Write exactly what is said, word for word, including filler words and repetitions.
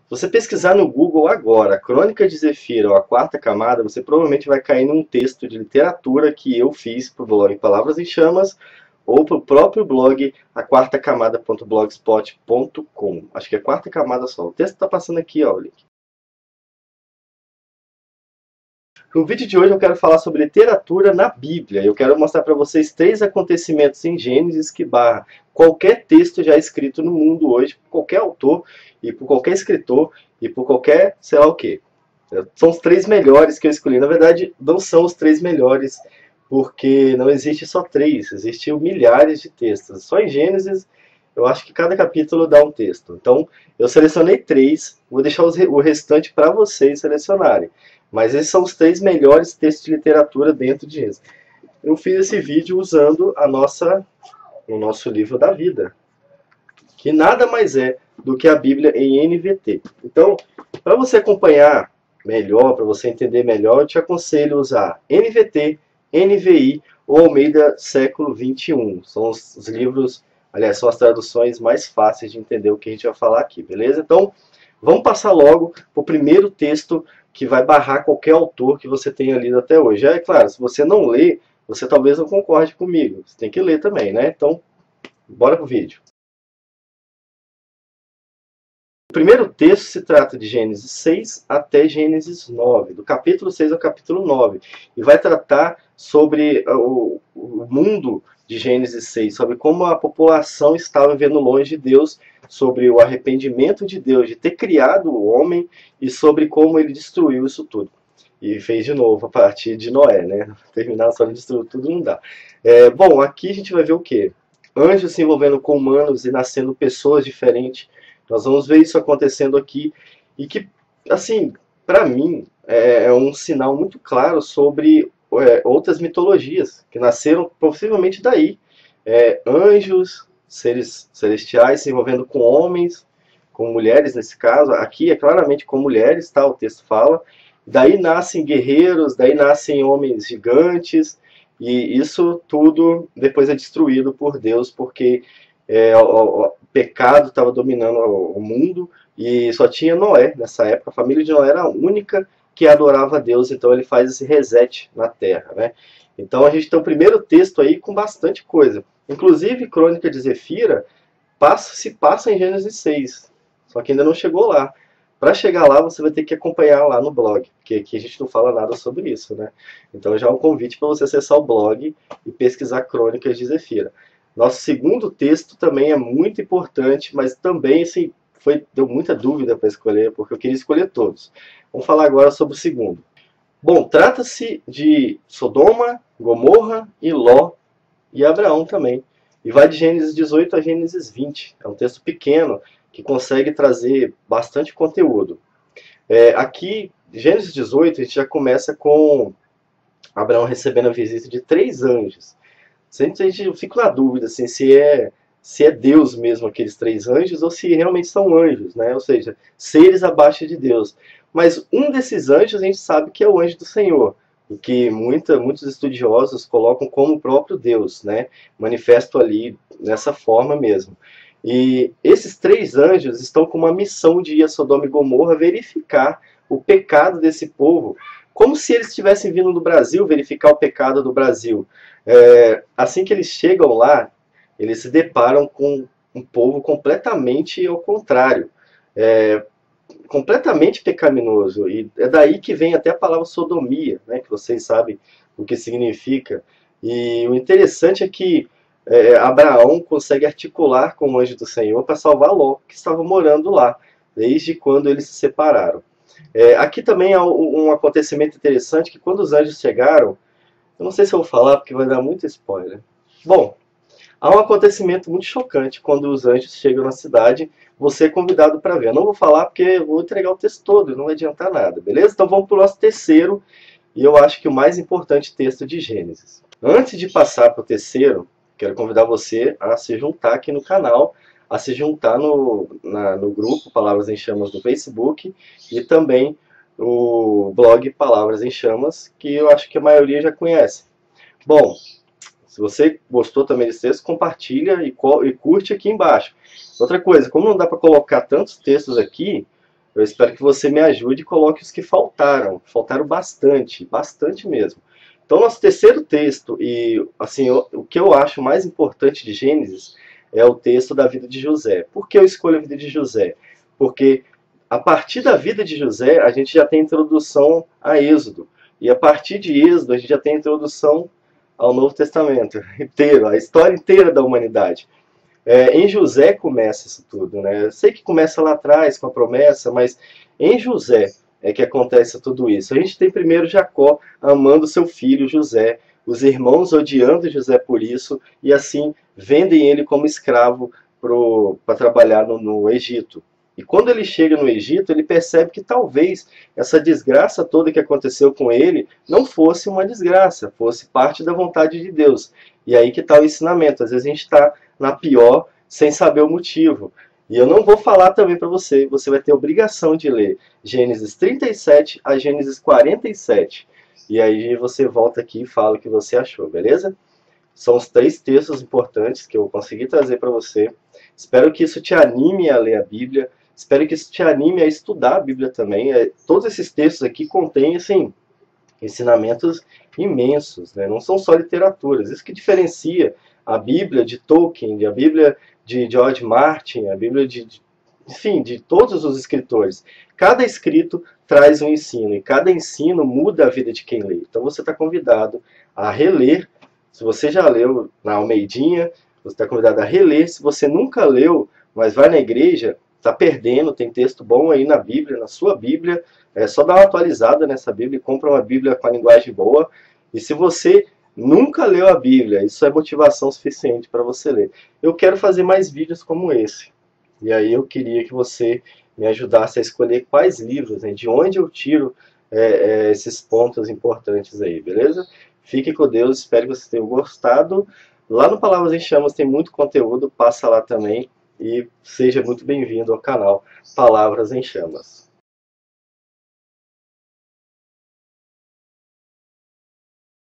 Se você pesquisar no Google agora, Crônica de Zefira ou a Quarta Camada, você provavelmente vai cair num texto de literatura que eu fiz para o blog Palavras em Chamas ou para o próprio blog a quarta camada ponto blogspot ponto com. Acho que é Quarta Camada só. O texto está passando aqui, ó, o link. No vídeo de hoje eu quero falar sobre literatura na Bíblia. Eu quero mostrar para vocês três acontecimentos em Gênesis que barra qualquer texto já escrito no mundo hoje, por qualquer autor, e por qualquer escritor, e por qualquer sei lá o que. São os três melhores que eu escolhi. Na verdade, não são os três melhores, porque não existe só três, existem milhares de textos. Só em Gênesis, eu acho que cada capítulo dá um texto. Então, eu selecionei três, vou deixar o restante para vocês selecionarem. Mas esses são os três melhores textos de literatura dentro de Gênesis. Eu fiz esse vídeo usando a nossa, o nosso livro da vida, que nada mais é do que a Bíblia em N V T. Então, para você acompanhar melhor, para você entender melhor, eu te aconselho a usar N V T, N V I ou Almeida século vinte e um. São os, os livros, aliás, são as traduções mais fáceis de entender o que a gente vai falar aqui, beleza? Então, vamos passar logo para o primeiro texto que vai barrar qualquer autor que você tenha lido até hoje. É claro, se você não lê, você talvez não concorde comigo. Você tem que ler também, né? Então, bora pro vídeo. O primeiro texto se trata de Gênesis seis até Gênesis nove, do capítulo seis ao capítulo nove. E vai tratar sobre o, o mundo de Gênesis seis, sobre como a população estava vivendo longe de Deus, sobre o arrependimento de Deus de ter criado o homem e sobre como ele destruiu isso tudo. E fez de novo a partir de Noé, né? Terminar só de destruir tudo não dá. É, bom, aqui a gente vai ver o quê? Anjos se envolvendo com humanos e nascendo pessoas diferentes. Nós vamos ver isso acontecendo aqui e que, assim, para mim, é um sinal muito claro sobre é, outras mitologias que nasceram possivelmente daí. É, anjos, seres celestiais se envolvendo com homens, com mulheres nesse caso. Aqui é claramente com mulheres, tá? O texto fala. Daí nascem guerreiros, daí nascem homens gigantes e isso tudo depois é destruído por Deus porque é, o, o pecado estava dominando o mundo e só tinha Noé nessa época. A família de Noé era a única que adorava a Deus, então ele faz esse reset na terra, né? Então a gente tem o primeiro texto aí com bastante coisa. Inclusive, Crônica de Zefira passa, se passa em Gênesis seis, só que ainda não chegou lá. Para chegar lá, você vai ter que acompanhar lá no blog, porque aqui a gente não fala nada sobre isso, né? Então já é um convite para você acessar o blog e pesquisar Crônicas de Zefira. Nosso segundo texto também é muito importante, mas também assim, foi, deu muita dúvida para escolher, porque eu queria escolher todos. Vamos falar agora sobre o segundo. Bom, trata-se de Sodoma, Gomorra e Ló e Abraão também. E vai de Gênesis dezoito a Gênesis vinte. É um texto pequeno que consegue trazer bastante conteúdo. É, aqui, Gênesis dezoito, a gente já começa com Abraão recebendo a visita de três anjos. A gente, eu fico na dúvida assim, se, é, se é Deus mesmo aqueles três anjos ou se realmente são anjos, né? Ou seja, seres abaixo de Deus. Mas um desses anjos a gente sabe que é o anjo do Senhor, o que muita, muitos estudiosos colocam como o próprio Deus, né? Manifesto ali nessa forma mesmo. E esses três anjos estão com uma missão de ir a Sodoma e Gomorra verificar o pecado desse povo, como se eles estivessem vindo do Brasil verificar o pecado do Brasil. É, assim que eles chegam lá, eles se deparam com um povo completamente ao contrário, é, completamente pecaminoso. E é daí que vem até a palavra sodomia, né, que vocês sabem o que significa. E o interessante é que é, Abraão consegue articular com o anjo do Senhor para salvar Ló, que estava morando lá, desde quando eles se separaram. É, aqui também há um, um acontecimento interessante, que quando os anjos chegaram, eu não sei se eu vou falar porque vai dar muito spoiler. Bom, há um acontecimento muito chocante quando os anjos chegam na cidade, você é convidado para ver. Eu não vou falar porque eu vou entregar o texto todo, não vai adiantar nada, beleza? Então vamos para o nosso terceiro, e eu acho que o mais importante texto de Gênesis. Antes de passar para o terceiro, quero convidar você a se juntar aqui no canal, a se juntar no, na, no grupo Palavras em Chamas do Facebook e também o blog Palavras em Chamas, que eu acho que a maioria já conhece. Bom, se você gostou também desse texto, compartilha e, e curte aqui embaixo. Outra coisa, como não dá para colocar tantos textos aqui, Eu espero que você me ajude e coloque os que faltaram. Faltaram bastante, bastante mesmo. Então, nosso terceiro texto, e assim, o, o que eu acho mais importante de Gênesis é o texto da vida de José. Por que eu escolho a vida de José? Porque a partir da vida de José, a gente já tem introdução a Êxodo. E a partir de Êxodo, a gente já tem introdução ao Novo Testamento inteiro, a história inteira da humanidade. É, em José começa isso tudo, né? Eu sei que começa lá atrás com a promessa, mas em José é que acontece tudo isso. A gente tem primeiro Jacó amando seu filho José, os irmãos odiando José por isso, e assim vendem ele como escravo para trabalhar no, no Egito. E quando ele chega no Egito, ele percebe que talvez essa desgraça toda que aconteceu com ele não fosse uma desgraça, fosse parte da vontade de Deus. E aí que está o ensinamento. Às vezes a gente está na pior sem saber o motivo. E eu não vou falar também para você, você vai ter obrigação de ler Gênesis trinta e sete a Gênesis quarenta e sete. E aí você volta aqui e fala o que você achou, beleza? São os três textos importantes que eu consegui trazer para você. Espero que isso te anime a ler a Bíblia. Espero que isso te anime a estudar a Bíblia também. Todos esses textos aqui contêm, assim, ensinamentos imensos, né? Não são só literaturas. Isso que diferencia a Bíblia de Tolkien, a Bíblia de George Martin, a Bíblia de, de, enfim, de todos os escritores. Cada escrito traz um ensino, e cada ensino muda a vida de quem lê. Então você está convidado a reler. Se você já leu na Almeidinha, você está convidado a reler. Se você nunca leu, mas vai na igreja, está perdendo, tem texto bom aí na Bíblia, na sua Bíblia. É só dar uma atualizada nessa Bíblia e compra uma Bíblia com a linguagem boa. E se você nunca leu a Bíblia, isso é motivação suficiente para você ler. Eu quero fazer mais vídeos como esse. E aí eu queria que você me ajudasse a escolher quais livros, né, de onde eu tiro é, é, esses pontos importantes aí, beleza? Fique com Deus, espero que vocês tenham gostado. Lá no Palavras em Chamas tem muito conteúdo, passa lá também. E seja muito bem-vindo ao canal Palavras em Chamas.